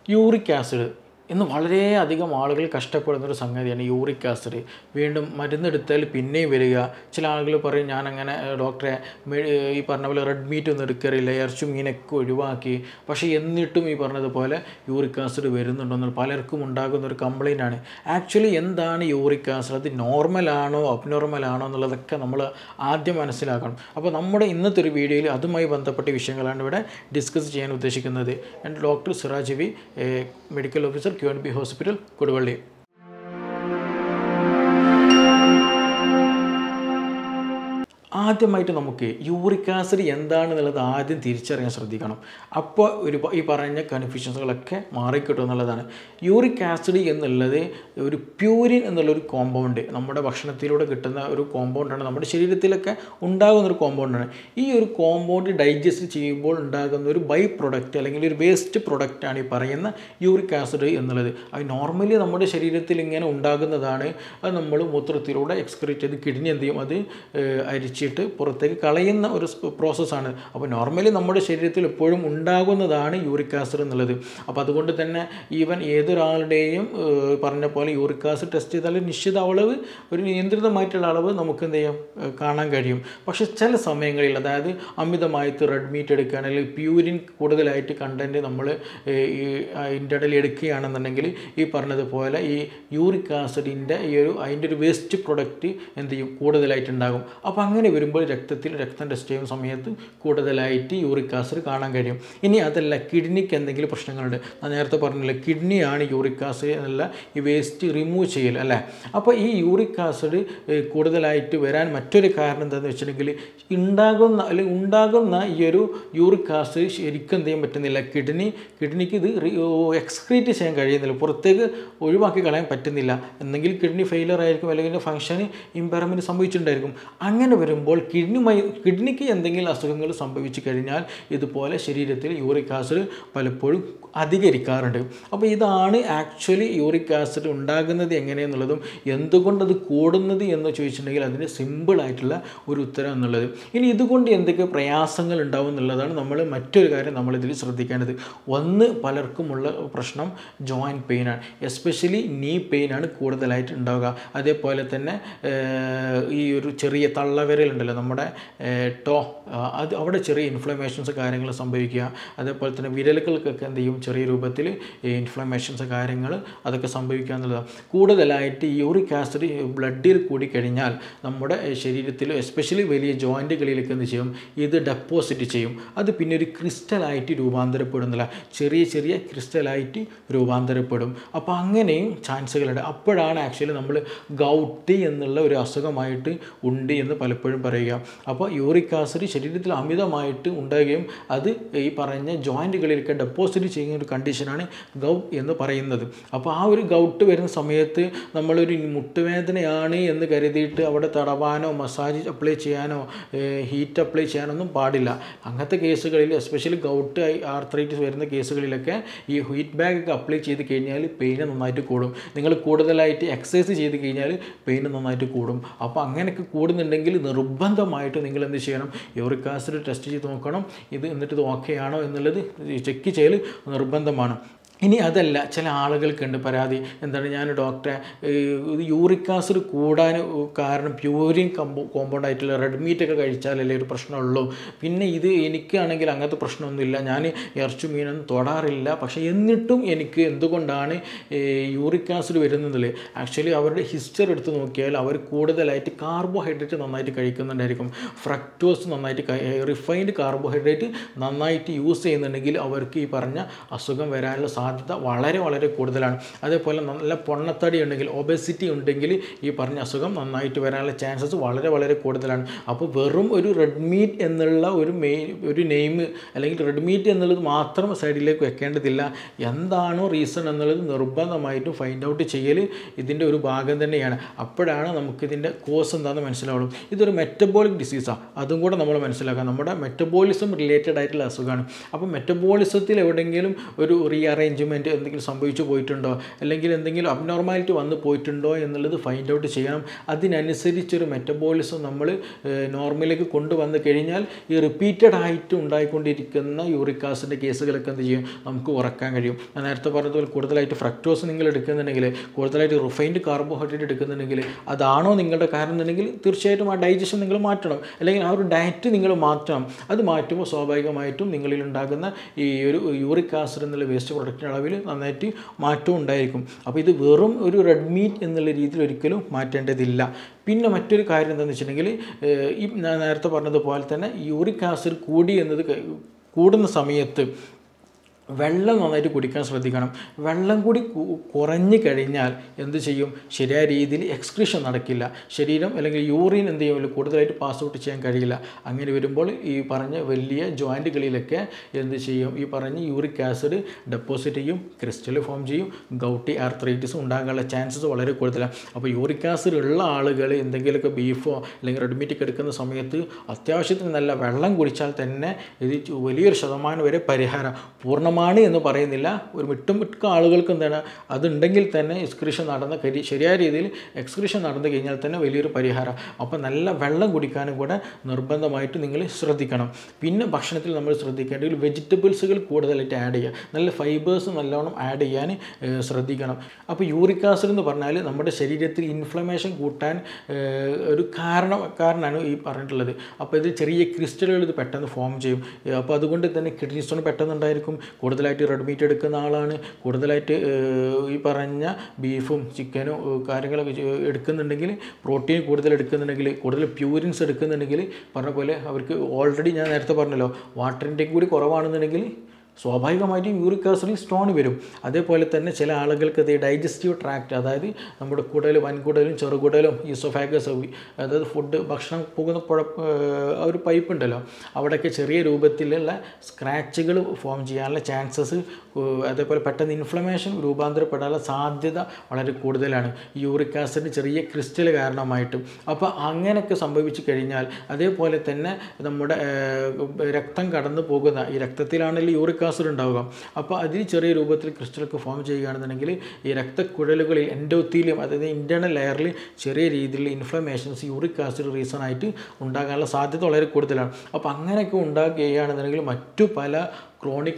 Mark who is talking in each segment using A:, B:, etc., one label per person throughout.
A: Uric acid ഇന്ന് വളരെയധികം ആളുകൾ കഷ്ടപ്പെടുന്നൊരു സംഗതിയാണ് യൂറിക് ആസിഡ്. വീണ്ടും മരുന്നെടുത്താൽ പിന്നെയും വരിക. ചില ആളുകൾ പറയും ഞാനങ്ങനെ ഡോക്ടറെ ഈ പറഞ്ഞ പോലെ റെഡ് മീറ്റ് ഒന്നും എടുക്കാറില്ല, ഇറച്ചി മീനൊക്കെ ഒഴിവാക്കി, പക്ഷേ എന്നിട്ടും ഈ പറഞ്ഞതുപോലെ യൂറിക് ആസിഡ് വരുന്നുണ്ടെന്നുള്ള പലർക്കും ഉണ്ടാകുന്ന ഒരു കംപ്ലയിൻ്റ് ആണ്. ആക്ച്വലി എന്താണ് യൂറിക് ആസിഡ്, അത് നോർമലാണോ അബ്നോർമലാണോ എന്നുള്ളതൊക്കെ നമ്മൾ ആദ്യം മനസ്സിലാക്കണം. അപ്പോൾ നമ്മുടെ ഇന്നത്തെ ഒരു വീഡിയോയിൽ അതുമായി ബന്ധപ്പെട്ട വിഷയങ്ങളാണ് ഇവിടെ ഡിസ്കസ് ചെയ്യാൻ ഉദ്ദേശിക്കുന്നത്. എൻ്റെ doctor Siraj V, medical officer QNB hospital Koduvally. ആദ്യമായിട്ട് നമുക്ക് യൂറിക് ആസിഡ് എന്താണെന്നുള്ളത് ആദ്യം തിരിച്ചറിയാൻ ശ്രദ്ധിക്കണം. അപ്പോൾ ഈ പറഞ്ഞ കൺഫ്യൂഷൻസുകളൊക്കെ മാറിക്കിട്ടും എന്നുള്ളതാണ്. യൂറിക് ആസിഡ് എന്നുള്ളത് ഒരു പ്യൂരിൻ എന്നുള്ളൊരു കോമ്പൗണ്ട്, നമ്മുടെ ഭക്ഷണത്തിലൂടെ കിട്ടുന്ന ഒരു കോമ്പൗണ്ടാണ്, നമ്മുടെ ശരീരത്തിലൊക്കെ ഉണ്ടാകുന്നൊരു കോമ്പൗണ്ടാണ്. ഈ ഒരു കോമ്പൗണ്ട് ഡൈജസ്റ്റ് ചെയ്യുമ്പോൾ ഉണ്ടാകുന്ന ഒരു ബൈ പ്രൊഡക്റ്റ് അല്ലെങ്കിൽ ഒരു വേസ്റ്റ് പ്രൊഡക്റ്റാണ് ഈ പറയുന്ന യൂറിക് ആസിഡ് എന്നുള്ളത്. അത് നോർമലി നമ്മുടെ ശരീരത്തിൽ ഇങ്ങനെ ഉണ്ടാകുന്നതാണ്. അത് നമ്മൾ മൂത്രത്തിലൂടെ എക്സ്ക്രീറ്റ് ചെയ്ത് കിഡ്നി എന്ത് ചെയ്യും, അത് അരിച്ചിട്ട് പുറത്തേക്ക് കളയുന്ന ഒരു പ്രോസസ്സാണ്. അപ്പോൾ നോർമലി നമ്മുടെ ശരീരത്തിൽ എപ്പോഴും ഉണ്ടാകുന്നതാണ് യൂറിക് ആസിഡ് എന്നുള്ളത്. അപ്പോൾ അതുകൊണ്ട് തന്നെ ഈവൻ ഏതൊരാളുടെയും പറഞ്ഞ പോലെ യൂറിക് ആസിഡ് ടെസ്റ്റ് ചെയ്താൽ നിശ്ചിത അളവ്, ഒരു നിയന്ത്രിതമായിട്ടുള്ള അളവ് നമുക്ക് എന്ത് ചെയ്യാം, കാണാൻ കഴിയും. പക്ഷേ ചില സമയങ്ങളിൽ, അതായത് അമിതമായിട്ട് റെഡ് മീറ്റ് എടുക്കുകയാണെങ്കിൽ പ്യൂരിൻ കൂടുതലായിട്ട് കണ്ടൻറ്റ് നമ്മൾ ഇൻ്റർണലി എടുക്കുകയാണെന്നുണ്ടെങ്കിൽ ഈ പറഞ്ഞതുപോലെ ഈ യൂറിക് ആസിഡിൻ്റെ അതിൻ്റെ ഒരു വേസ്റ്റ് പ്രൊഡക്റ്റ് എന്ത് ചെയ്യും, കൂടുതലായിട്ടുണ്ടാകും. അപ്പോൾ അങ്ങനെ വരുമ്പോൾ രക്തം ടെസ്റ്റ് ചെയ്യുന്ന സമയത്ത് കൂടുതലായിട്ട് യൂറിക് ആസിഡ് കാണാൻ കഴിയും. ഇനി അതല്ല, കിഡ്നിക്ക് എന്തെങ്കിലും പ്രശ്നങ്ങളുണ്ട്, ഞാൻ നേരത്തെ പറഞ്ഞില്ല കിഡ്നിയാണ് യൂറിക് ആസിഡ് എന്നുള്ള ഈ വേസ്റ്റ് റിമൂവ് ചെയ്യൽ അല്ലേ. അപ്പോൾ ഈ യൂറിക് ആസിഡ് കൂടുതലായിട്ട് വരാൻ മറ്റൊരു കാരണം എന്താണെന്ന് വെച്ചിട്ടുണ്ടെങ്കിൽ ഉണ്ടാകുന്ന ഈ ഒരു യൂറിക് ആസിഡ് ശരിക്കും എന്ത് ചെയ്യാൻ പറ്റുന്നില്ല, കിഡ്നിക്ക് ഇത് എക്സ്ക്രീറ്റ് ചെയ്യാൻ കഴിയുന്നില്ല, പുറത്തേക്ക് ഒഴിവാക്കി കളയാൻ പറ്റുന്നില്ല. എന്നെങ്കിൽ കിഡ്നി ഫെയിലർ ആയിരിക്കും, അല്ലെങ്കിൽ ഫംഗ്ഷന് ഇമ്പയർമെൻറ്റ് സംഭവിച്ചിട്ടുണ്ടായിരിക്കും. അങ്ങനെ വരുമ്പോൾ കിഡ്നിക്ക് എന്തെങ്കിലും അസുഖങ്ങൾ സംഭവിച്ചു കഴിഞ്ഞാൽ ഇതുപോലെ ശരീരത്തിൽ യൂറിക് ആസിഡ് പലപ്പോഴും അധികരിക്കാറുണ്ട്. അപ്പോൾ ഇതാണ് ആക്ച്വലി യൂറിക് ആസിഡ് ഉണ്ടാകുന്നത് എങ്ങനെയെന്നുള്ളതും എന്തുകൊണ്ടത് കൂടുന്നത് എന്ന് ചോദിച്ചിട്ടുണ്ടെങ്കിൽ അതിന് സിമ്പിളായിട്ടുള്ള ഒരു ഉത്തരം എന്നുള്ളത്. ഇനി ഇതുകൊണ്ട് എന്തൊക്കെ പ്രയാസങ്ങൾ ഉണ്ടാവും എന്നുള്ളതാണ് മറ്റൊരു കാര്യം നമ്മളിതിൽ ശ്രദ്ധിക്കേണ്ടത്. ഒന്ന്, പലർക്കുമുള്ള പ്രശ്നം ജോയിൻറ്റ് പെയിനാണ്, എസ്പെഷ്യലി നീ പെയിനാണ് കൂടുതലായിട്ട് ഉണ്ടാവുക. അതേപോലെ തന്നെ ഈ ഒരു ചെറിയ തള്ളവിരലുണ്ടല്ലോ, നമ്മുടെ അത് അവിടെ ചെറിയ ഇൻഫ്ലമേഷൻസ് കാര്യങ്ങൾ സംഭവിക്കുക. അതേപോലെ തന്നെ വിരലുകൾക്കൊക്കെ എന്ത് ചെയ്യും, ചെറിയ രൂപത്തിൽ ഇൻഫ്ലമേഷൻസ് കാര്യങ്ങൾ അതൊക്കെ സംഭവിക്കുക എന്നുള്ളതാണ്. കൂടുതലായിട്ട് യൂറിക് ആസിഡ് ബ്ലഡിൽ കൂടിക്കഴിഞ്ഞാൽ നമ്മുടെ ശരീരത്തിൽ എസ്പെഷ്യലി വലിയ ജോയിൻറ്റുകളിലേക്ക് എന്ത് ചെയ്യും, ഇത് ഡെപ്പോസിറ്റ് ചെയ്യും. അത് പിന്നെ ഒരു ക്രിസ്റ്റലായിട്ട് രൂപാന്തരപ്പെടുന്നില്ല, ചെറിയ ക്രിസ്റ്റലായിട്ട് രൂപാന്തരപ്പെടും. അപ്പോൾ അങ്ങനെയും ചാൻസുകളുണ്ട്. അപ്പോഴാണ് ആക്ച്വലി നമ്മൾ ഗൗട്ടി എന്നുള്ള ഒരു അസുഖമായിട്ട് ഉണ്ട് എന്ന് പലപ്പോഴും പറയുക. അപ്പോൾ യൂറിക് ആസിഡ് ശരീരത്തിൽ അമിതമായിട്ട് ഉണ്ടാകുകയും അത് ഈ പറഞ്ഞ ജോയിൻറ്റുകളിലൊക്കെ ഡെപ്പോസിറ്റ് ചെയ്യുന്ന ഒരു കണ്ടീഷനാണ് ഗൗട്ട് എന്ന് പറയുന്നത്. അപ്പോൾ ആ ഒരു ഗൗട്ട് വരുന്ന സമയത്ത് നമ്മളൊരു മുട്ടുവേദനയാണ് എന്ന് കരുതിയിട്ട് അവിടെ തടവാനോ മസാജ് അപ്ലൈ ചെയ്യാനോ ഹീറ്റ് അപ്ലൈ ചെയ്യാനൊന്നും പാടില്ല. അങ്ങനത്തെ കേസുകളിൽ എസ്പെഷ്യലി ഗൗട്ട് ആർത്രൈറ്റിസ് വരുന്ന കേസുകളിലൊക്കെ ഈ ഹീറ്റ് ബാഗ് ഒക്കെ അപ്ലൈ ചെയ്ത് കഴിഞ്ഞാൽ പെയിന് നന്നായിട്ട് കൂടും. നിങ്ങൾ കൂടുതലായിട്ട് എക്സസൈസ് ചെയ്ത് കഴിഞ്ഞാൽ പെയിന് നന്നായിട്ട് കൂടും. അപ്പോൾ അങ്ങനെയൊക്കെ കൂടുന്നുണ്ടെങ്കിൽ നിർബന്ധമായിട്ട് നിങ്ങൾ എന്ത് ചെയ്യണം, യൂറിക് ആസിഡ് ടെസ്റ്റ് ചെയ്ത് നോക്കണം. എന്നിട്ട് ഇത് ഓക്കെ ആണോ എന്നുള്ളത് ചെക്ക് ചെയ്യൽ നിർബന്ധമാണ്. ഇനി അതല്ല, ചില ആളുകൾക്കുണ്ട് പരാതി, എന്താണ്, ഞാൻ ഡോക്ടറെ യൂറിക് ആസിഡ് കൂടാൻ കാരണം പ്യൂരിൻ കോമ്പൗണ്ട് ആയിട്ടുള്ള റെഡ് മീറ്റൊക്കെ കഴിച്ചാലല്ലേ ഒരു പ്രശ്നമുള്ളൂ, പിന്നെ ഇത് എനിക്കാണെങ്കിൽ അങ്ങനത്തെ പ്രശ്നമൊന്നുമില്ല, ഞാൻ ഇറച്ചി മീനൊന്നും തൊടാറില്ല, പക്ഷേ എന്നിട്ടും എനിക്ക് എന്തുകൊണ്ടാണ് യൂറിക് ആസിഡ് വരുന്നതിൽ ആക്ച്വലി അവരുടെ ഹിസ്റ്ററി എടുത്ത് നോക്കിയാൽ അവർ കൂടുതലായിട്ട് കാർബോഹൈഡ്രേറ്റ് നന്നായിട്ട് കഴിക്കുന്നുണ്ടായിരിക്കും. ഫ്രക്ടോസ് നന്നായിട്ട്, റിഫൈൻഡ് കാർബോഹൈഡ്രേറ്റ് നന്നായിട്ട് യൂസ് ചെയ്യുന്നുണ്ടെങ്കിൽ അവർക്ക് ഈ പറഞ്ഞ അസുഖം വരാനുള്ള സാധ്യത വളരെ കൂടുതലാണ്. അതേപോലെ നല്ല പൊണ്ണത്തടി ഉണ്ടെങ്കിൽ, ഒബേസിറ്റി ഉണ്ടെങ്കിൽ ഈ പറഞ്ഞ അസുഖം നന്നായിട്ട് വരാനുള്ള ചാൻസസ് വളരെ കൂടുതലാണ്. അപ്പോൾ വെറും ഒരു റെഡ് മീറ്റ് എന്നുള്ള ഒരു നെയിം അല്ലെങ്കിൽ റെഡ് മീറ്റ് എന്നുള്ളത് മാത്രം സൈഡിലേക്ക് വെക്കേണ്ടതില്ല. എന്താണോ റീസൺ എന്നുള്ളത് നിർബന്ധമായിട്ടും ഫൈൻഡ് ഔട്ട് ചെയ്യൽ ഇതിൻ്റെ ഒരു ഭാഗം തന്നെയാണ്. അപ്പോഴാണ് നമുക്കിതിൻ്റെ കോസ് എന്താണെന്ന് മനസ്സിലാവുള്ളൂ. ഇതൊരു മെറ്റബോളിക് ഡിസീസാണ്, അതും കൂടെ നമ്മൾ മനസ്സിലാക്കാം. നമ്മുടെ മെറ്റബോളിസം റിലേറ്റഡ് ആയിട്ടുള്ള അസുഖമാണ്. അപ്പോൾ മെറ്റബോളിസത്തിൽ എവിടെയെങ്കിലും ഒരു റീഅറേഞ്ച്മെൻറ്റ് മിസ്മാനേജ്മെൻറ്റ് എന്തെങ്കിലും സംഭവിച്ചു പോയിട്ടുണ്ടോ, അല്ലെങ്കിൽ എന്തെങ്കിലും അബ്നോർമാലിറ്റി വന്നു പോയിട്ടുണ്ടോ എന്നുള്ളത് ഫൈൻഡ് ഔട്ട് ചെയ്യണം. അതിനനുസരിച്ചൊരു മെറ്റബോളിസം നമ്മൾ നോർമലിലേക്ക് കൊണ്ടുവന്ന് കഴിഞ്ഞാൽ ഈ റിപ്പീറ്റഡ് ആയിട്ട് ഉണ്ടായിക്കൊണ്ടിരിക്കുന്ന യൂറിക് ആസിഡിൻ്റെ കേസുകളൊക്കെ എന്ത് ചെയ്യും, നമുക്ക് കുറക്കാൻ കഴിയും. ഞാൻ നേരത്തെ പറഞ്ഞതുപോലെ കൂടുതലായിട്ട് ഫ്രക്ടോസ് നിങ്ങൾ എടുക്കുന്നുണ്ടെങ്കിൽ, കൂടുതലായിട്ട് റിഫൈൻഡ് കാർബോഹൈഡ്രേറ്റ് എടുക്കുന്നുണ്ടെങ്കിൽ, അതാണോ നിങ്ങളുടെ കാരണം എന്നുണ്ടെങ്കിൽ തീർച്ചയായിട്ടും ആ ഡൈജഷൻ നിങ്ങൾ മാറ്റണം, അല്ലെങ്കിൽ ആ ഒരു ഡയറ്റ് നിങ്ങൾ മാറ്റണം. അത് മാറ്റുമ്പോൾ സ്വാഭാവികമായിട്ടും നിങ്ങളിൽ ഉണ്ടാകുന്ന ഈ ഒരു യൂറിക് ആസിഡ് എന്നുള്ള വേസ്റ്റ് പ്രൊഡക്റ്റിൻ്റെ അളവിൽ നന്നായിട്ട് മാറ്റവും ഉണ്ടായിരിക്കും. അപ്പോൾ ഇത് വെറും ഒരു റെഡ് മീറ്റ് എന്നുള്ള രീതിയിൽ ഒരിക്കലും മാറ്റേണ്ടതില്ല. പിന്നെ മറ്റൊരു കാര്യം എന്താണെന്ന് വെച്ചിട്ടുണ്ടെങ്കിൽ, ഈ ഞാൻ നേരത്തെ പറഞ്ഞതുപോലെ തന്നെ യൂറിക് ആസിഡ് കൂടുന്ന സമയത്ത് വെള്ളം നന്നായിട്ട് കുടിക്കാൻ ശ്രദ്ധിക്കണം. വെള്ളം കൂടി കുറഞ്ഞു കഴിഞ്ഞാൽ എന്ത് ചെയ്യും, ശരിയായ രീതിയിൽ എക്സ്ക്രീഷൻ നടക്കില്ല. ശരീരം അല്ലെങ്കിൽ യൂറിൻ എന്ത് ചെയ്യും, കൂടുതലായിട്ട് പാസ് ഔട്ട് ചെയ്യാൻ കഴിയില്ല. അങ്ങനെ വരുമ്പോൾ ഈ പറഞ്ഞ വലിയ ജോയിൻറ്റുകളിലൊക്കെ എന്ത് ചെയ്യും, ഈ പറഞ്ഞ യൂറിക് ആസിഡ് ഡെപ്പോസിറ്റ് ചെയ്യും, ക്രിസ്റ്റൽ ഫോം ചെയ്യും, ഗൗട്ടി ആർത്രൈറ്റിസ് ഉണ്ടാകാനുള്ള ചാൻസസ് വളരെ കൂടുതലാണ്. അപ്പോൾ യൂറിക് ആസിഡ് ഉള്ള ആളുകൾ എന്തെങ്കിലുമൊക്കെ ബീഫോ അല്ലെങ്കിൽ റെഡ് മീറ്റ് എടുക്കുന്ന സമയത്ത് അത്യാവശ്യത്തിന് നല്ല വെള്ളം കുടിച്ചാൽ തന്നെ ഇത് വലിയൊരു ശതമാനം വരെ പരിഹാരം പൂർണ്ണമായി എന്ന് പറയുന്നില്ല. ഒരു മിക്ക ആളുകൾക്ക് എന്താണ്, അതുണ്ടെങ്കിൽ തന്നെ എക്സ്ക്രീഷൻ ശരിയായ രീതിയിൽ എക്സ്ക്രീഷൻ നടന്നു കഴിഞ്ഞാൽ തന്നെ വലിയൊരു പരിഹാരം. അപ്പോൾ നല്ല വെള്ളം കുടിക്കാനും കൂടെ നിർബന്ധമായിട്ട് നിങ്ങൾ ശ്രദ്ധിക്കണം. പിന്നെ ഭക്ഷണത്തിൽ നമ്മൾ ശ്രദ്ധിക്കേണ്ടത് വെജിറ്റബിൾസുകൾ കൂടുതലായിട്ട് ആഡ് ചെയ്യുക, നല്ല ഫൈബേഴ്സ് നല്ലോണം ആഡ് ചെയ്യാൻ ശ്രദ്ധിക്കണം. അപ്പോൾ യൂറിക് ആസിഡ് എന്ന് പറഞ്ഞാൽ നമ്മുടെ ശരീരത്തിൽ ഇൻഫ്ലമേഷൻ കൂട്ടാൻ ഒരു കാരണമാണ് ഈ പറഞ്ഞിട്ടുള്ളത്. അപ്പോൾ ഇത് ചെറിയ ക്രിസ്റ്റലുകൾ ഇത് പെട്ടെന്ന് ഫോം ചെയ്യും. അപ്പോൾ അതുകൊണ്ട് തന്നെ കിഡ്നി സ്റ്റോൺ പെട്ടെന്ന് ഉണ്ടായിരിക്കും. കൂടുതലായിട്ട് റെഡ് മീറ്റ് എടുക്കുന്ന ആളാണ്, കൂടുതലായിട്ട് ഈ പറഞ്ഞ ബീഫും ചിക്കനും കാര്യങ്ങളൊക്കെ എടുക്കുന്നുണ്ടെങ്കിൽ, പ്രോട്ടീൻ കൂടുതൽ എടുക്കുന്നുണ്ടെങ്കിൽ, കൂടുതൽ പ്യൂരിൻസ് എടുക്കുന്നുണ്ടെങ്കിൽ, പറഞ്ഞ പോലെ അവർക്ക് ഓൾറെഡി ഞാൻ നേരത്തെ പറഞ്ഞല്ലോ വാട്ടർ ഇൻടേക്ക് കൂടി കുറവാണെന്നുണ്ടെങ്കിൽ സ്വാഭാവികമായിട്ടും യൂറിക് ആസിഡിൽ സ്റ്റോൺ വരും. അതേപോലെ തന്നെ ചില ആളുകൾക്ക് അത് ഡൈജസ്റ്റീവ് ട്രാക്റ്റ്, അതായത് നമ്മുടെ കുടൽ, വൻകുടലും ചെറുകുടലും ഈസോഫാഗസ്, അതായത് ഭക്ഷണം പോകുന്ന ആ ഒരു പൈപ്പ് ഉണ്ടല്ലോ, അവിടെയൊക്കെ ചെറിയ രൂപത്തിലുള്ള സ്ക്രാച്ചുകൾ ഫോം ചെയ്യാനുള്ള ചാൻസസ്, അതേപോലെ പെട്ടെന്ന് ഇൻഫ്ലമേഷൻ രൂപാന്തരപ്പെടാനുള്ള സാധ്യത വളരെ കൂടുതലാണ് യൂറിക് ആസിഡ് ചെറിയ ക്രിസ്റ്റൽ കാരണമായിട്ടും. അപ്പോൾ അങ്ങനെയൊക്കെ സംഭവിച്ചു കഴിഞ്ഞാൽ, അതേപോലെ തന്നെ നമ്മുടെ രക്തം കടന്നു പോകുന്ന ഈ രക്തത്തിലാണെങ്കിൽ യൂറിക് ആസിഡ് ഉണ്ടാവുക, അപ്പോൾ അതിൽ ചെറിയ രൂപത്തിൽ ക്രിസ്റ്റലൊക്കെ ഫോം ചെയ്യുകയാണെന്നുണ്ടെങ്കിൽ ഈ രക്തക്കുഴലുകളിൽ എൻഡോത്തീലിയം, അതായത് ഇൻറ്റേർണൽ ലെയറിൽ ചെറിയ രീതിയിൽ ഇൻഫ്ലമേഷൻസ് യൂറിക് ആസിഡ് റീസൺ ആയിട്ട് ഉണ്ടാകാനുള്ള സാധ്യത വളരെ കൂടുതലാണ്. അപ്പോൾ അങ്ങനെയൊക്കെ ഉണ്ടാകുകയാണെന്നുണ്ടെങ്കിൽ മറ്റു പല ക്രോണിക്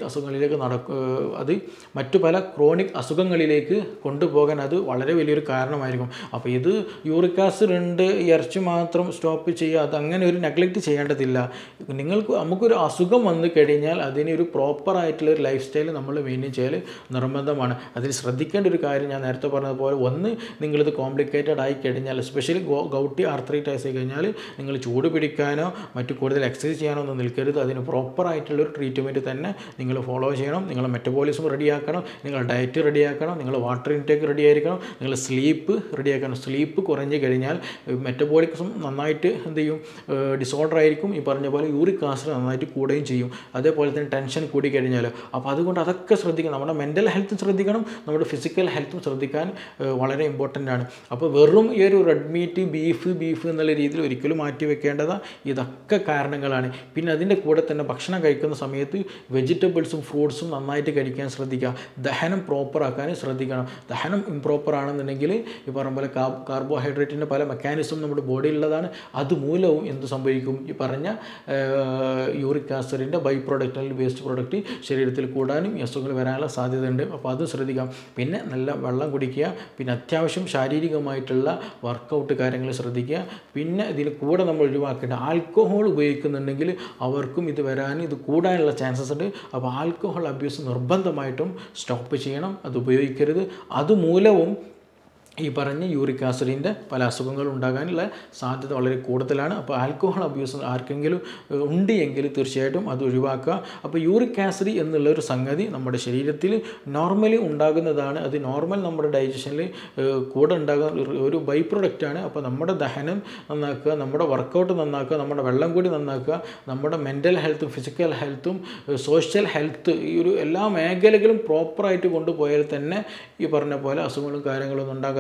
A: അസുഖങ്ങളിലേക്ക് കൊണ്ടുപോകാൻ അത് വളരെ വലിയൊരു കാരണമായിരിക്കും. അപ്പോൾ ഇത് യൂറിക് ആസിഡ് ഉണ്ട്, ഇറച്ചി മാത്രം സ്റ്റോപ്പ് ചെയ്യുക, അത് അങ്ങനെ ഒരു നെഗ്ലക്റ്റ് ചെയ്യേണ്ടതില്ല. നമുക്കൊരു അസുഖം വന്നു കഴിഞ്ഞാൽ അതിനൊരു പ്രോപ്പറായിട്ടുള്ള ഒരു ലൈഫ് സ്റ്റൈൽ നമ്മൾ മെയിൻറ്റെയിൻ ചെയ്യൽ നിർബന്ധമാണ്. അതിൽ ശ്രദ്ധിക്കേണ്ട ഒരു കാര്യം ഞാൻ നേരത്തെ പറഞ്ഞതുപോലെ, ഒന്ന് നിങ്ങളിത് കോംപ്ലിക്കേറ്റഡ് ആയി കഴിഞ്ഞാൽ, എസ്പെഷ്യലി ഗൗട്ടി ആർത്രൈറ്റിസ് ആയി കഴിഞ്ഞാൽ നിങ്ങൾ ചൂട് പിടിക്കാനോ മറ്റു കൂടുതൽ എക്സസൈസ് ചെയ്യാനോ ഒന്നും നിൽക്കരുത്. അതിന് പ്രോപ്പറായിട്ടുള്ളൊരു ട്രീറ്റ്മെൻറ്റ് തന്നെ നിങ്ങൾ ഫോളോ ചെയ്യണം. നിങ്ങളുടെ മെറ്റബോളിസം റെഡിയാക്കണം, നിങ്ങളുടെ ഡയറ്റ് റെഡിയാക്കണം, നിങ്ങൾ വാട്ടർ ഇൻടേക്ക് റെഡി ആയിരിക്കണം, നിങ്ങൾ സ്ലീപ്പ് റെഡിയാക്കണം. സ്ലീപ്പ് കുറഞ്ഞു കഴിഞ്ഞാൽ മെറ്റബോളിസം നന്നായിട്ട് എന്ത് ചെയ്യും, ഡിസോർഡർ ആയിരിക്കും. ഈ പറഞ്ഞ പോലെ യൂറിക് ആസിഡ് നന്നായിട്ട് കൂടുകയും ചെയ്യും. അതേപോലെ തന്നെ ടെൻഷൻ കൂടി കഴിഞ്ഞാൽ, അപ്പോൾ അതുകൊണ്ട് അതൊക്കെ ശ്രദ്ധിക്കണം. നമ്മുടെ മെൻ്റൽ ഹെൽത്തും ശ്രദ്ധിക്കണം, നമ്മുടെ ഫിസിക്കൽ ഹെൽത്തും ശ്രദ്ധിക്കാൻ വളരെ ഇമ്പോർട്ടൻ്റ് ആണ്. അപ്പോൾ വെറും ഈ ഒരു റെഡ് മീറ്റ് ബീഫ് എന്നുള്ള രീതിയിൽ ഒരിക്കലും മാറ്റി വെക്കേണ്ടത് ഇതൊക്കെ കാരണങ്ങളാണ്. പിന്നെ അതിൻ്റെ കൂടെ തന്നെ ഭക്ഷണം കഴിക്കുന്ന സമയത്ത് വെജിറ്റബിൾസും ഫ്രൂട്ട്സും നന്നായിട്ട് കഴിക്കാൻ ശ്രദ്ധിക്കുക. ദഹനം പ്രോപ്പറാക്കാൻ ശ്രദ്ധിക്കണം. ദഹനം ഇംപ്രോപ്പർ ആണെന്നുണ്ടെങ്കിൽ ഈ പറഞ്ഞ പോലെ കാർബോഹൈഡ്രേറ്റിൻ്റെ പല മെക്കാനിസം നമ്മുടെ ബോഡിയിലുള്ളതാണ്. അതുമൂലവും എന്ത് സംഭവിക്കും, ഈ പറഞ്ഞ യൂറിക് ആസിഡിൻ്റെ ബൈ പ്രോഡക്റ്റ് അല്ലെങ്കിൽ വേസ്റ്റ് പ്രോഡക്റ്റ് ശരീരത്തിൽ കൂടാനും ഈ അസുഖങ്ങൾ വരാനുള്ള സാധ്യതയുണ്ട്. അപ്പോൾ അത് ശ്രദ്ധിക്കാം. പിന്നെ നല്ല വെള്ളം കുടിക്കുക, പിന്നെ അത്യാവശ്യം ശാരീരികമായിട്ടുള്ള വർക്കൗട്ട് കാര്യങ്ങൾ ശ്രദ്ധിക്കുക. പിന്നെ ഇതിൽ കൂടെ നമ്മൾ ഒഴിവാക്കേണ്ട ആൽക്കഹോൾ ഉപയോഗിക്കുന്നുണ്ടെങ്കിൽ അവർക്കും ഇത് ഇത് കൂടാനുള്ള ചാൻസസ് ഉണ്ട്. അപ്പോൾ ആൽക്കഹോൾ അബ്യൂസ് നിർബന്ധമായിട്ടും സ്റ്റോപ്പ് ചെയ്യണം, അത് ഉപയോഗിക്കരുത്. അതുമൂലവും ഈ പറഞ്ഞ യൂറിക് ആസിഡിൻ്റെ പല അസുഖങ്ങളും ഉണ്ടാകാനുള്ള സാധ്യത വളരെ കൂടുതലാണ്. അപ്പോൾ ആൽക്കഹോൾ അബ്യൂസ് ആർക്കെങ്കിലും ഉണ്ട് എങ്കിൽ തീർച്ചയായിട്ടും അത് ഒഴിവാക്കുക. അപ്പോൾ യൂറിക് ആസിഡ് എന്നുള്ളൊരു സംഗതി നമ്മുടെ ശരീരത്തിൽ നോർമലി ഉണ്ടാകുന്നതാണ്. അത് നോർമൽ നമ്മുടെ ഡൈജഷനിൽ കൂടെ ഉണ്ടാകുന്ന ഒരു ബൈ പ്രൊഡക്റ്റാണ്. അപ്പോൾ നമ്മുടെ ദഹനം നന്നാക്കുക, നമ്മുടെ വർക്കൗട്ട് നന്നാക്കുക, നമ്മുടെ വെള്ളം കൂടി നന്നാക്കുക, നമ്മുടെ മെൻ്റൽ ഹെൽത്തും ഫിസിക്കൽ ഹെൽത്തും സോഷ്യൽ ഹെൽത്ത്, ഈ ഒരു എല്ലാ മേഖലകളും പ്രോപ്പറായിട്ട് കൊണ്ടുപോയാൽ തന്നെ ഈ പറഞ്ഞ പോലെ അസുഖങ്ങളും കാര്യങ്ങളൊന്നും ഉണ്ടാകാതെ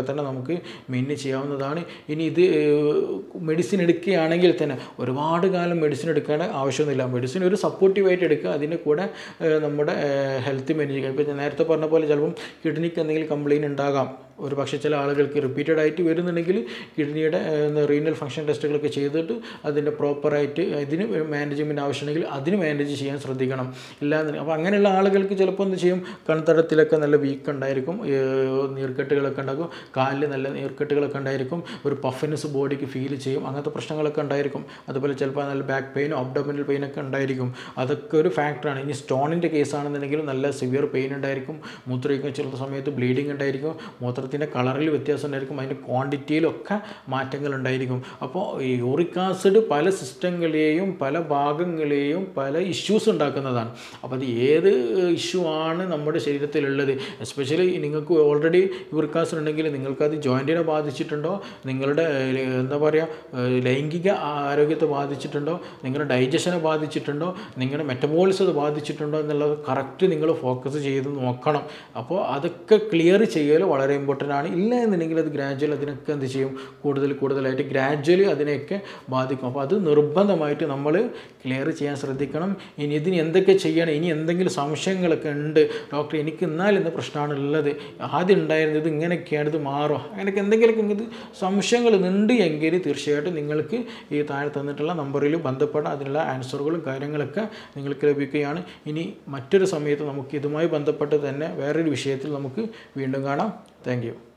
A: ഒക്കെ തന്നെ നമുക്ക് മെയിൻറ്റെയിൻ ചെയ്യാവുന്നതാണ്. ഇനി ഇത് മെഡിസിൻ എടുക്കുകയാണെങ്കിൽ തന്നെ ഒരുപാട് കാലം മെഡിസിൻ എടുക്കേണ്ട ആവശ്യമൊന്നുമില്ല. മെഡിസിൻ ഒരു സപ്പോർട്ടീവായിട്ട് എടുക്കുക, അതിൻ്റെ കൂടെ നമ്മുടെ ഹെൽത്ത് മാനേജ് ചെയ്യുക. ഇപ്പോൾ ഞാൻ നേരത്തെ പറഞ്ഞ പോലെ ചിലപ്പം കിഡ്നിക്ക് എന്തെങ്കിലും കംപ്ലയിൻറ്റ് ഉണ്ടാകാം. ഒരു പക്ഷേ ചില ആളുകൾക്ക് റിപ്പീറ്റഡ് ആയിട്ട് വരുന്നുണ്ടെങ്കിൽ കിഡ്നിയുടെ റീനൽ ഫംഗ്ഷൻ ടെസ്റ്റുകളൊക്കെ ചെയ്തിട്ട് അതിൻ്റെ പ്രോപ്പറായിട്ട് ഇതിന് മാനേജ്മെൻറ്റ് ആവശ്യമുണ്ടെങ്കിൽ അതിന് മാനേജ് ചെയ്യാൻ ശ്രദ്ധിക്കണം. ഇല്ലാന്ന് അപ്പോൾ അങ്ങനെയുള്ള ആളുകൾക്ക് ചിലപ്പോൾ എന്ത് ചെയ്യും, കൺതടത്തിലൊക്കെ നല്ല വീക്ക് ഉണ്ടായിരിക്കും, നീർക്കെട്ടുകളൊക്കെ ഉണ്ടാകും, കാലിൽ നല്ല നീർക്കെട്ടുകളൊക്കെ ഉണ്ടായിരിക്കും, ഒരു പഫ്നെസ് ബോഡിക്ക് ഫീൽ ചെയ്യും, അങ്ങനത്തെ പ്രശ്നങ്ങളൊക്കെ ഉണ്ടായിരിക്കും. അതുപോലെ ചിലപ്പോൾ നല്ല ബാക്ക് പെയിനും അബ്ഡോമിനൽ പെയിനൊക്കെ ഉണ്ടായിരിക്കും. അതൊക്കെ ഒരു ഫാക്ടറാണ്. ഇനി സ്റ്റോണിൻ്റെ കേസാണെന്നുണ്ടെങ്കിൽ നല്ല സിവിയർ പെയിൻ ഉണ്ടായിരിക്കും, മൂത്രമൊഴിക്കുന്ന ചില സമയത്ത് ബ്ലീഡിങ് ഉണ്ടായിരിക്കും, മൂത്രത്തിൻ്റെ കളറിൽ വ്യത്യാസം ഉണ്ടായിരിക്കും, അതിൻ്റെ ക്വാണ്ടിറ്റിയിലൊക്കെ മാറ്റങ്ങൾ ഉണ്ടായിരിക്കും. അപ്പോൾ ഈ യൂറിക് ആസിഡ് പല സിസ്റ്റങ്ങളെയും പല ഭാഗങ്ങളെയും പല ഇഷ്യൂസ് ഉണ്ടാക്കുന്നതാണ്. അപ്പോൾ അത് ഏത് ഇഷ്യൂ ആണ് നമ്മുടെ ശരീരത്തിലുള്ളത്, എസ്പെഷ്യലി നിങ്ങൾക്ക് ഓൾറെഡി യൂറിക് ആസിഡ് ഉണ്ടെങ്കിൽ നിങ്ങൾക്കത് ജോയിൻറ്റിനെ ബാധിച്ചിട്ടുണ്ടോ, നിങ്ങളുടെ എന്താ പറയുക ലൈംഗിക ആരോഗ്യത്തെ ബാധിച്ചിട്ടുണ്ടോ, നിങ്ങളുടെ ഡൈജഷനെ ബാധിച്ചിട്ടുണ്ടോ, നിങ്ങളുടെ മെറ്റബോളിസത്തെ ബാധിച്ചിട്ടുണ്ടോ എന്നുള്ളത് കറക്റ്റ് നിങ്ങൾ ഫോക്കസ് ചെയ്ത് നോക്കണം. അപ്പോൾ അതൊക്കെ ക്ലിയർ ചെയ്യൽ വളരെ ഇമ്പോർട്ടൻ്റ് ആണ്. ഇല്ല എന്നുണ്ടെങ്കിൽ അത് ഗ്രാജുവൽ അതിനൊക്കെ എന്ത് ചെയ്യും, കൂടുതലായിട്ട് ഗ്രാജുവലി അതിനെയൊക്കെ ബാധിക്കും. അപ്പോൾ അത് നിർബന്ധമായിട്ട് നമ്മൾ ക്ലിയർ ചെയ്യാൻ ശ്രദ്ധിക്കണം. ഇനി ഇതിന് എന്തൊക്കെ ചെയ്യണം, ഇനി എന്തെങ്കിലും സംശയങ്ങളൊക്കെ ഉണ്ട്, ഡോക്ടർ എനിക്ക് ഇന്ന പ്രശ്നമാണ് ഉള്ളത്, ആദ്യം ഉണ്ടായിരുന്നത് ഇത് ഇങ്ങനെയൊക്കെയാണ്, ഇത് മാറുമോ, അങ്ങനെയൊക്കെ എന്തെങ്കിലുമൊക്കെ ഇങ്ങനത്തെ സംശയങ്ങൾ ഉണ്ട് എങ്കിൽ തീർച്ചയായിട്ടും നിങ്ങൾക്ക് ഈ താഴെ തന്നിട്ടുള്ള നമ്പറിൽ ബന്ധപ്പെടാം. അതിനുള്ള ആൻസറുകളും കാര്യങ്ങളൊക്കെ നിങ്ങൾക്ക് ലഭിക്കുകയാണ്. ഇനി മറ്റൊരു സമയത്ത് നമുക്ക് ഇതുമായി ബന്ധപ്പെട്ട് തന്നെ വേറൊരു വിഷയത്തിൽ നമുക്ക് വീണ്ടും കാണാം. Thank U.